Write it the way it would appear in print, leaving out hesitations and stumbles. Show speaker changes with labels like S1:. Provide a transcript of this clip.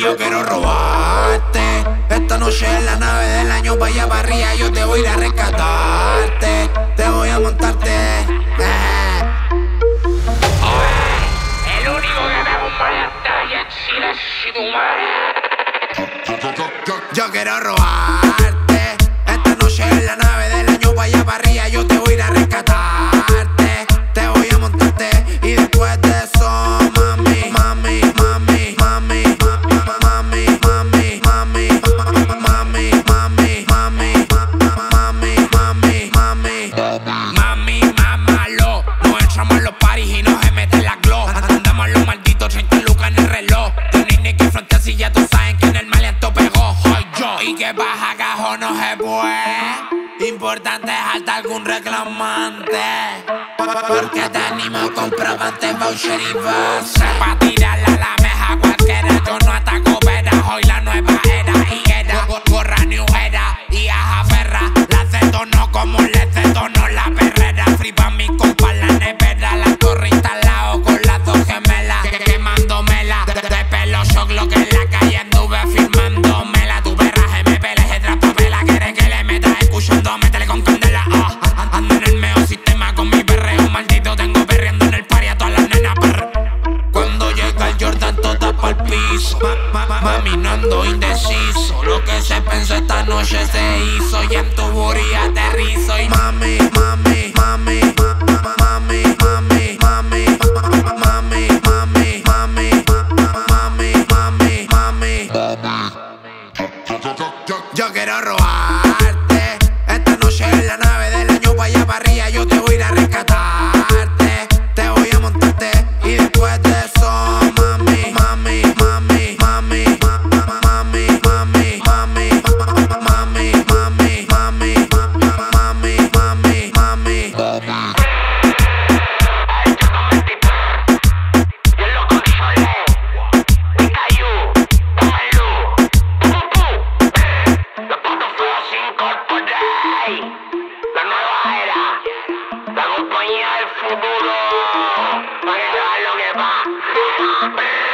S1: yo quiero robarte. Esta noche en la nave del año pa' allá pa' arriba. Yo te voy a ir a rescatarte. Te voy a montarte.
S2: El único que me bomba en la talla en Chile es tu madre.
S1: Yo quiero robarte. Esta noche en la nave del año pa' allá pa' arriba. Yo te voy a ir a rescatarte. Te voy a montarte. Y después de eso, mami, mami, mami, mami, mami, mami, mami, mami, mami, mami, mami, mami, mami, mami, mamalo. Nos echamos los paris y nos meten la glow. Andamos los malditos 30 lucas en el reloj. Tenéis ni que frontear si ya tú sabes que en el maleanto pegó. Soy yo. Y que baja cajón no se puede. Importante es alta algún reclamante. Porque tenemos comprobante, voucher y base. Pa' tirarla a la meja cualquiera. Yo no ataco veras, hoy la nueva era. Y era, gorra new era. Y aja perra, las detono como les detono la perrera. Free pa' mi compa la nevera. La torre instalado con las dos gemelas. Quemándomela, de pelo shock lo que en la calle anduve filmándomela. Tu perra me pele, tras papela. Quiere que le meta escuchando, métele con candela. Ando en el meo sistema con mi perreo maldito. Tengo perreando en el party a todas las nenas Cuando llega el Jordan todas pa'l piso. Mami no ando indeciso. Lo que se pensó esta noche se hizo. Y en tu booty aterrizo. Y mami, mami, mami, mami, mami, mami, mami, mami, mami, mami, mami, mami. Yo quiero robarte. Esta noche en la nave del año pa' allá pa' arriba. Yo te voy a ir a rescatarte. Te voy a montarte. Y después de eso, mami, mami, mami, mami, mami, mami, mami, mami, mami, mami, mami, mami, mami.
S2: La nueva era, la compañía del futuro, para que vean lo que va.